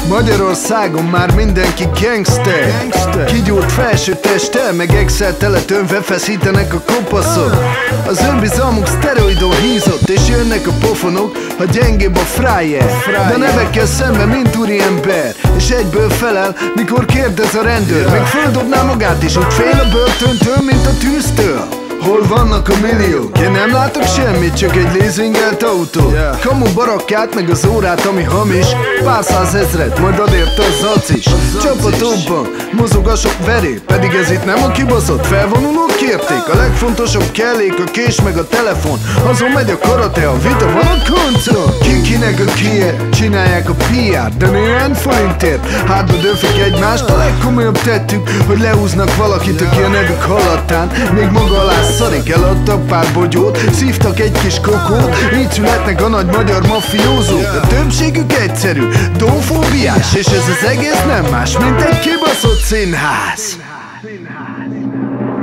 Magyarországon már mindenki gangster. Kigyúrt felső testtel, meg Excel teletönve feszítenek a kopaszok. Az önbizalmuk szteroidon hízott, és jönnek a pofonok, ha gyengébb a fryer. De nevekkel szemben mint úriember, és egyből felel, mikor kérdez a rendőr. Meg földobná magát is, úgy fél a börtöntől, mint a tűztől. Hol vannak a milliók? Én nem látok semmit, csak egy leasingelt autó. Kamu barakkát, meg az órát, ami hamis. Pár százezret, majd adért a zac is. Csapatokban mozog a sok veré, pedig ez itt nem a kibaszott felvonulók kérték. A legfontosabb kellék a kés meg a telefon. Azon megy a karate, a vita van a koncon. Kinek a kié, csinálják a PR, de néhány forintért hátba döfik egymást. A legkomolyabb tettük, hogy lehúznak valakit, aki a nevük halattán még maga alá szarik. Eladtak pár bogyót, szívtak egy kis kokót, így születnek a nagy magyar mafiózók. A többségük egyszerű, domfóbiás, és ez az egész nem más, mint egy kibaszott színház.